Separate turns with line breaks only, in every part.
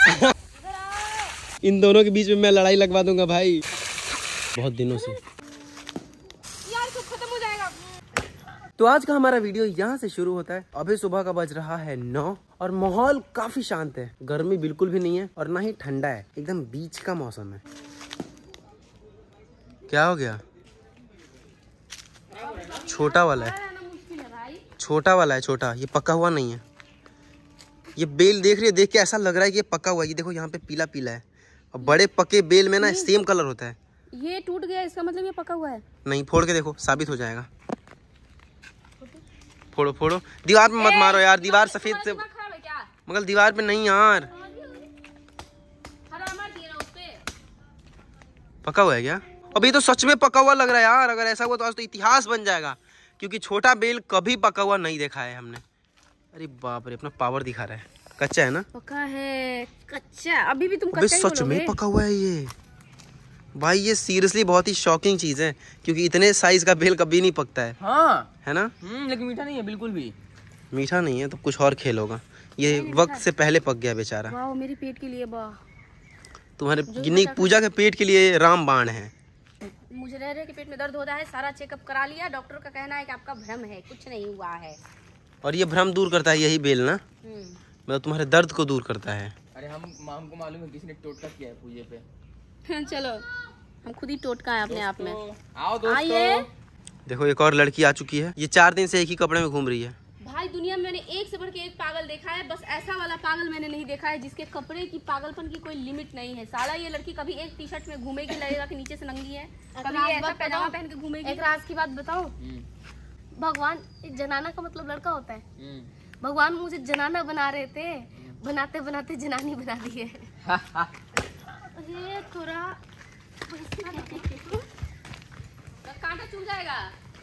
इन दोनों के बीच में मैं लड़ाई लगवा दूंगा भाई, बहुत दिनों से।
यार सब खत्म हो जाएगा।
तो आज का हमारा वीडियो यहाँ से शुरू होता है। अभी सुबह का बज रहा है 9 और माहौल काफी शांत है। गर्मी बिल्कुल भी नहीं है और ना ही ठंडा है, एकदम बीच का मौसम है। क्या हो गया? छोटा वाला है, छोटा वाला है, छोटा। ये पका हुआ नहीं है। ये बेल देख रही है, देख के ऐसा लग रहा है कि ये पका हुआ है। ये देखो यहाँ पे पीला पीला है और बड़े पके बेल में ना सेम कलर होता है।
ये टूट गया, इसका मतलब ये पका हुआ है।
नहीं, फोड़ के देखो, साबित हो जाएगा। फोड़ो फोड़ो, दीवार पे मत मारो यार, दीवार सफेद से, मगर दीवार पे नहीं यार। पका हुआ है क्या? अभी तो सच में पका हुआ लग रहा है यार। अगर ऐसा हुआ तो आज तो इतिहास बन जाएगा, क्योंकि छोटा बेल कभी पका हुआ नहीं देखा है हमने। अरे बाप रे, अपना पावर दिखा रहा है। कच्चा है ना?
पका है, कच्चा। अभी भी तुम कच्चा ही
सच में पका हुआ है ये भाई। ये सीरियसली बहुत ही शॉकिंग चीज है, क्योंकि इतने साइज का बेल कभी नहीं पकता है।
हाँ
है ना?
लेकिन मीठा नहीं है, बिल्कुल भी
मीठा नहीं है तो कुछ और खेल होगा। ये वक्त से पहले पक गया बेचारा।
वाह, मेरे पेट के लिए वाह।
तुम्हारे गिन्नी पूजा के पेट के लिए रामबाण है।
मुझे रह रहे के पेट में दर्द होता है, सारा चेकअप करा लिया। डॉक्टर का कहना है कि आपका भ्रम है, कुछ नहीं हुआ है। और
ये भ्रम दूर करता है यही बेल ना, मतलब तुम्हारे दर्द को दूर करता है।
अरे हमको मालूम है किसी ने टोटका किया है पूजे पे।
चलो, हम खुद ही टोटका है अपने आप में।
आओ दोस्तों।
आइए।
देखो एक और लड़की आ चुकी है। ये 4 दिन से एक ही कपड़े में घूम रही है।
भाई दुनिया में मैंने एक से बढ़ के एक पागल देखा है, बस ऐसा वाला पागल मैंने नहीं देखा है जिसके कपड़े की पागलपन की कोई लिमिट नहीं है। साला ये लड़की कभी एक टी शर्ट में घूमेगी, लगेगा कि नीचे से नंगी है, कभी ऐसा पैजामा पहन के घूमेगी। एक राज की बात बताओ, भगवान, जनाना का मतलब लड़का होता है। भगवान मुझे जनाना बना रहे थे, बनाते बनाते जनानी बना दिए। अरे थोड़ा कांटा चुभ जाएगा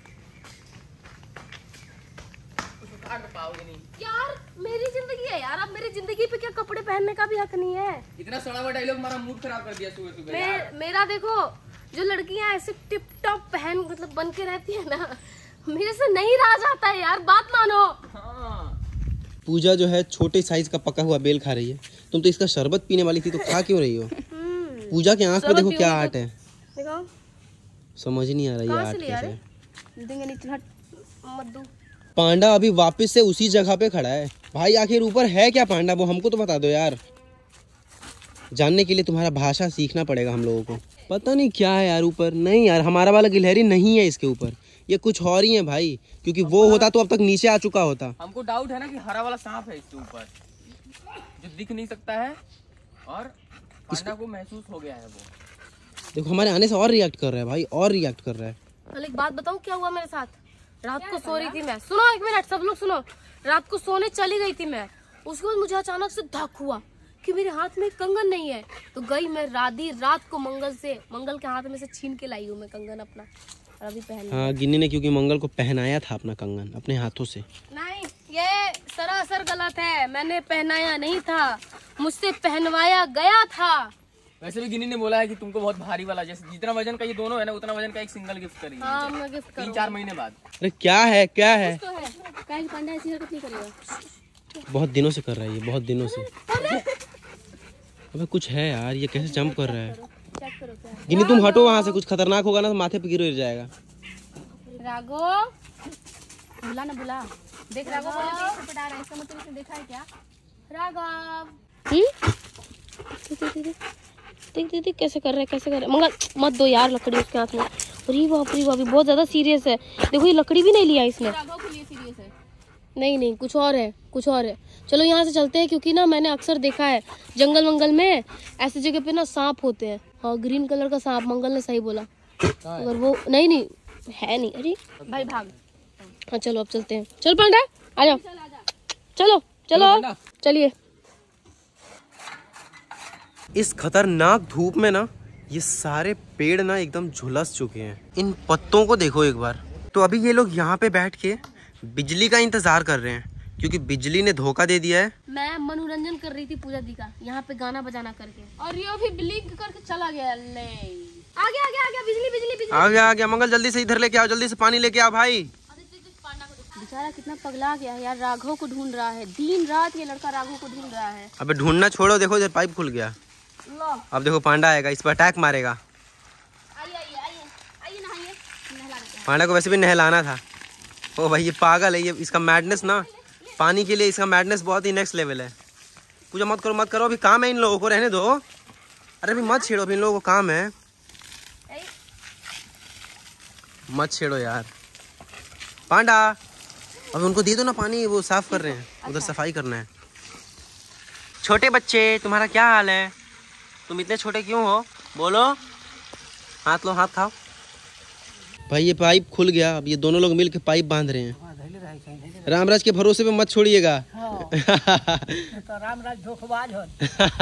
पाओगे नहीं
यार। मेरी जिंदगी है यार, अब मेरी जिंदगी पे क्या कपड़े पहनने का भी हक नहीं है।
इतना सड़ा हुआ डायलॉग हमारा मूड खराब कर दिया सुबह सुबह।
मेरा देखो, जो लड़कियां ऐसे टिप टॉप पहन मतलब बन के रहती है ना, मेरे से नहीं रहा जाता है यार, बात मानो।
पूजा जो है छोटे साइज का पका हुआ बेल खा रही है। तुम तो इसका शरबत पीने वाली थी, तो खा क्यों रही हो? पूजा के आंख पे देखो क्या आर्ट है,
देखो।
समझ नहीं आ रहा ये आर्ट कैसे है।
मत
पांडा अभी वापस से उसी जगह पे खड़ा है। भाई आखिर ऊपर है क्या पांडा, वो हमको तो बता दो यार। जानने के लिए तुम्हारा भाषा सीखना पड़ेगा हम लोगों को। पता नहीं क्या है यार ऊपर। नहीं यार, हमारा वाला गिलहरी नहीं है इसके ऊपर, ये कुछ और ही है भाई, क्योंकि वो होता तो अब तक नीचे आ चुका होता।
हमको डाउट है ना कि हरा वाला सांप है इसके ऊपर, जो दिख नहीं सकता है और पांडा को महसूस हो गया है। वो
देखो हमारे आने से और रिएक्ट कर रहा है भाई, और रिएक्ट कर रहा है।
कल एक बात बताऊं क्या हुआ मेरे साथ। रात को सो रही थी मैं, सुनो एक मिनट सब लोग सुनो। रात को सोने चली गई थी मैं, उसके बाद मुझे अचानक से धक हुआ कि मेरे हाथ में कंगन नहीं है। तो गई मैं रात को मंगल के हाथ में से छीन के लाई हूँ मैं कंगन अपना, और अभी पहन।
हाँ, गिन्नी ने क्योंकि मंगल को पहनाया था अपना कंगन अपने हाथों से।
नहीं, ये सरासर गलत है। मैंने पहनाया नहीं था, मुझसे पहनवाया गया था।
वैसे भी गिन्नी ने बोला है कि तुमको बहुत भारी वाला, जैसे जितना वजन का ये दोनों है ना, उतना वजन का एक सिंगल गिफ्ट करेंगे।
हाँ, मैं गिफ्ट
3-4 महीने बाद।
अरे क्या है, क्या है?
तो है पांडा ऐसी हरकत नहीं करेगा।
बहुत दिनों से कर रहा है ये, बहुत दिनों से। अबे कुछ है यार, ये कैसे जंप कर रहा है? गिन्नी तुम हटो वहाँ से, कुछ खतरनाक होगा ना तो माथे पे गिर जाएगा।
राघव, बुला ना बुला। देख राघव पटा रहा है, इसका मतलब इसने देखा है क्या? राघव, देख कैसे कर रहा है, कैसे कर रहा है। मंगल मत दो यार लकड़ी उसके हाथ में। अरे बाप रे बाप, बहुत ज्यादा सीरियस है। देखो ये लकड़ी भी नहीं लिया इसने। राघव के लिए सीरियस है। नहीं, कुछ और है, कुछ और है। चलो यहाँ से चलते हैं, क्योंकि ना मैंने अक्सर देखा है जंगल वंगल में ऐसी जगह पे ना सांप होते हैं। हाँ, ग्रीन कलर का सांप, मंगल ने सही बोला। अगर वो नहीं है नहीं। अरे भाई भाग। हाँ चलो अब चलते हैं। चल पांडा आ जाओ, चलो चलिए।
इस खतरनाक धूप में ना ये सारे पेड़ ना एकदम झुलस चुके हैं। इन पत्तों को देखो एक बार। तो अभी ये लोग यहाँ पे बैठ के बिजली का इंतजार कर रहे हैं, क्योंकि बिजली ने धोखा दे दिया है।
मैं मनोरंजन कर रही थी पूजा दी का, यहाँ पे गाना बजाना करके, और ये भी ब्लिंक करके चला गया। ले आगे बिजली
आ गया मंगल, जल्दी से इधर लेके आओ, जल्दी से पानी लेके आओ भाई।
बेचारा कितना पगला गया है यार, राघव को ढूंढ रहा है, दिन रात ये लड़का राघव को ढूंढ रहा है।
अबे ढूंढना छोड़ो, देखो इधर पाइप खुल गया। अब देखो पांडा आएगा, इस पर अटैक मारेगा। पांडा को वैसे भी नहलाना था। ओ भाई ये पागल है, ये इसका मैडनेस ना, पानी के लिए इसका मैडनेस बहुत ही नेक्स्ट लेवल है। पूजा मत करो मत करो, अभी काम है इन लोगों को, रहने दो। अरे अभी मत छेड़ो, अभी इन लोगों को काम है, मत छेड़ो यार। पांडा अब उनको दे दो ना पानी, वो साफ कर रहे हैं, उधर सफाई करना है। छोटे बच्चे तुम्हारा क्या हाल है, तुम इतने छोटे क्यों हो, बोलो। हाथ लो, हाथ खाओ। भाई ये पाइप खुल गया, अब ये दोनों लोग मिल के पाइप बांध रहे हैं। रामराज के भरोसे पे मत छोड़िएगा।
तो रामराज धोखेबाज हो,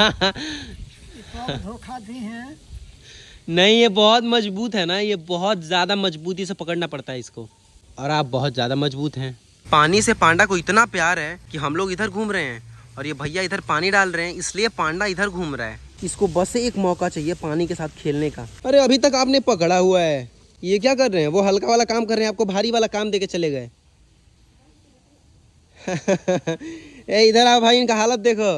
धोखा दी है।
नहीं ये बहुत मजबूत है ना, ये बहुत ज्यादा मजबूती से पकड़ना पड़ता है इसको, और आप बहुत ज्यादा मजबूत हैं। पानी से पांडा को इतना प्यार है कि हम लोग इधर घूम रहे हैं और ये भैया इधर पानी डाल रहे हैं, इसलिए पांडा इधर घूम रहा है। इसको बस एक मौका चाहिए पानी के साथ खेलने का। अरे अभी तक आपने पकड़ा हुआ है, ये क्या कर रहे हैं, वो हल्का वाला काम कर रहे हैं, आपको भारी वाला काम देके चले गए। ए इधर आओ भाई, इनका हालत देखो।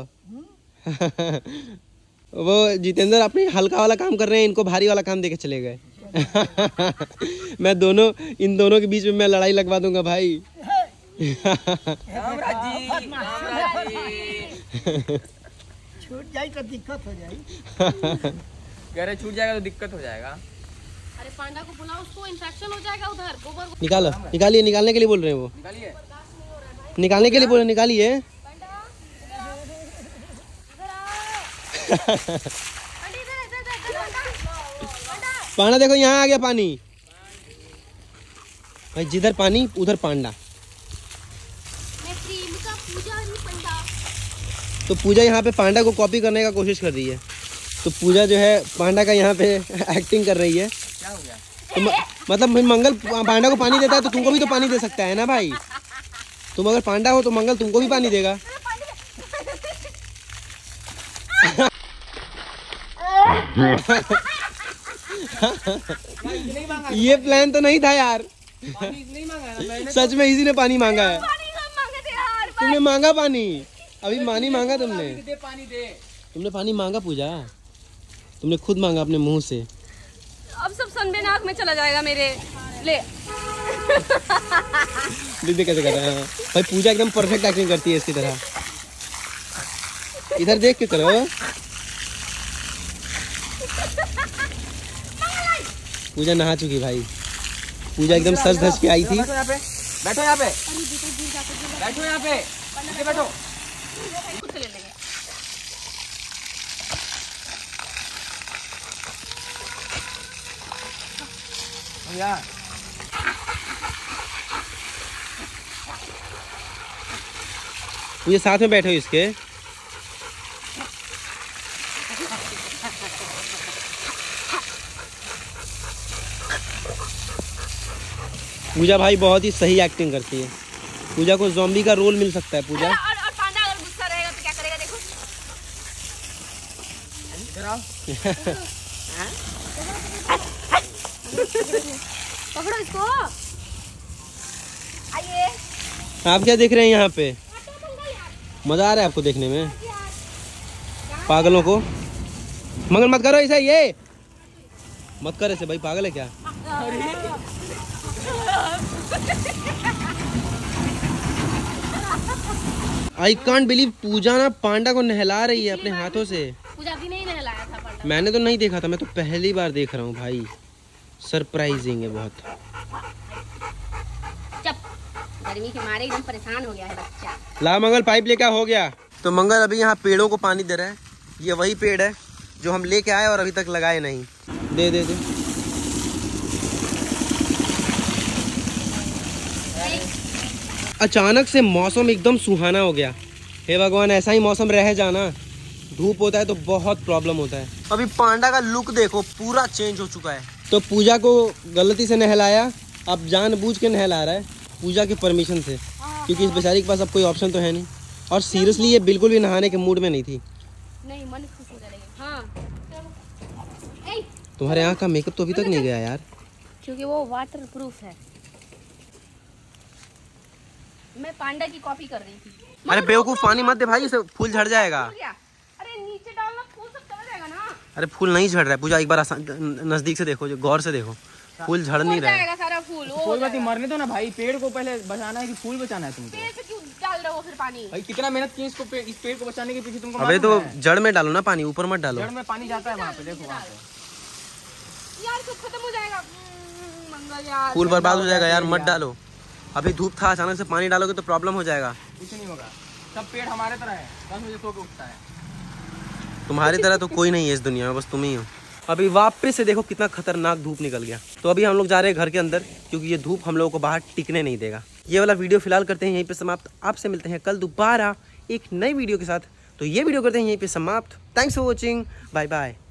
वो जितेंद्र अपने हल्का वाला काम कर रहे हैं, इनको भारी वाला काम देके चले गए। मैं इन दोनों के बीच में मैं लड़ाई लगवा दूंगा भाई।
छूट जाए तो दिक्कत हो जाए,
अरे छूट जाएगा तो दिक्कत हो जाएगा।
अरे पांडा को बुलाओ, उसको इन्फेक्शन हो जाएगा उधर, गोबर
निकालो, निकालिए, निकालने के लिए बोल रहे हैं वो,
निकालिए,
निकालने के लिए बोल रहे, निकालिए। पांडा देखो यहाँ आ गया पानी, भाई जिधर पानी उधर पांडा। तो पूजा यहाँ पे पांडा को कॉपी करने का कोशिश कर रही है, तो पूजा जो है पांडा का यहाँ पे एक्टिंग कर रही है।
क्या हो गया?
तो मतलब मंगल पांडा को पानी देता है तो तुमको भी तो पानी दे सकता है ना भाई। तुम अगर पांडा हो तो मंगल तुमको भी पानी देगा। ये प्लान तो नहीं था यार, सच में इसी ने पानी मांगा है। तुमने मांगा पानी, अभी पानी मांगा तुमने,
पानी दे।
तुमने पानी मांगा पूजा, तुमने खुद मांगा अपने मुंह से।
अब सब सनबेन आँख में चला जाएगा मेरे। ले
देख कैसे कर रहा है भाई, पूजा एकदम परफेक्ट एक्टिंग करती है इसकी तरह। इधर देख के करो। पूजा नहा चुकी भाई, पूजा एकदम सज धज के आई थी।
बैठो यहाँ पे, बैठो यहाँ पे, बैठो यहाँ पे, नीचे बैठो।
खुद से ले लेंगे।
यार
ये साथ में बैठे हो इसके। पूजा भाई बहुत ही सही एक्टिंग करती है, पूजा को ज़ॉम्बी का रोल मिल सकता है। पूजा
और पांडा अगर गुस्सा रहेगा तो क्या करेगा, देखो।
इधर आओ।
पकड़ो इसको। आइए।
आप क्या देख रहे हैं यहाँ पे, मजा आ रहा है आपको देखने में, पागलों को। मंगल मत करो ऐसा, ये मत कर ऐसे भाई, पागल है क्या। आई कांट बिलीव, पूजा ना पांडा को नहला रही है अपने हाथों से।
पूजा भी नहीं नहलाया था पांडा।
मैंने तो नहीं देखा था, मैं तो पहली बार देख रहा हूँ भाई, सरप्राइजिंग है बहुत।
गर्मी के मारे एकदम परेशान हो गया है बच्चा।
ला मंगल पाइप लेकर हो गया। तो मंगल अभी यहाँ पेड़ों को पानी दे रहा है, ये वही पेड़ है जो हम लेके आए और अभी तक लगाए नहीं। दे दे दे। अचानक से मौसम एकदम सुहाना हो गया। हे भगवान, ऐसा ही मौसम रह जाना। धूप होता है तो बहुत प्रॉब्लम होता है। अभी पांडा का लुक देखो, पूरा चेंज हो चुका है। तो पूजा को गलती से नहलाया, अब जानबूझ के नहला रहा है पूजा की परमिशन से, क्योंकि इस बेचारी के पास अब कोई ऑप्शन तो है नहीं। और सीरियसली ये बिल्कुल भी नहाने के मूड में नहीं थी।
नहीं, मन खुश हो जाएगा। हाँ।
तुम्हारे आँख का मेकअप तो अभी तक नहीं गया यार,
क्योंकि वो वाटर प्रूफ है। मैं पांडा की कॉपी कर रही थी।
अरे बेवकूफ, पानी मत दे भाई, इसे फूल झड़ जाएगा।
क्या? अरे नीचे डालना, फूल सब चला जाएगा ना।
अरे फूल नहीं झड़ रहा है पूजा, एक बार नजदीक से देखो, जो गौर से देखो, फूल झड़ नहीं रहा है।
जाएगा सारा फूल।
कोई बात नहीं, मरने दो ना भाई, पेड़ को पहले बचाना है कि फूल बचाना है तुमको?
पेड़ पे क्यों डाल रहे हो फिर पानी?
भाई कितना मेहनत की इसको, इस पेड़ को बचाने के पीछे तुमको
अबे
मालूम
तो
है?
जड़ में डालो ना पानी, ऊपर मत डालो।
जड़ में पानी जाता है वहाँ पे, देखो वहाँ पे।
यार सब खत्म हो जाएगा मंगल यार।
फूल बर्बाद हो जाएगा यार, मत डालो। अभी धूप था, अचानक से पानी डालोगे तो प्रॉब्लम हो जाएगा।
कुछ नहीं होगा, सब पेड़ हमारे तरह है, 10 बजे सो के उठता है।
तुम्हारी तरह तो कोई नहीं है इस दुनिया में, बस तुम ही हो। अभी वापस से देखो कितना खतरनाक धूप निकल गया। तो अभी हम लोग जा रहे हैं घर के अंदर, क्योंकि ये धूप हम लोगों को बाहर टिकने नहीं देगा। ये वाला वीडियो फिलहाल करते हैं यहीं पे समाप्त। आपसे मिलते हैं कल दोबारा एक नई वीडियो के साथ। तो ये वीडियो करते हैं यहीं पे समाप्त। Thanks for watching, bye bye.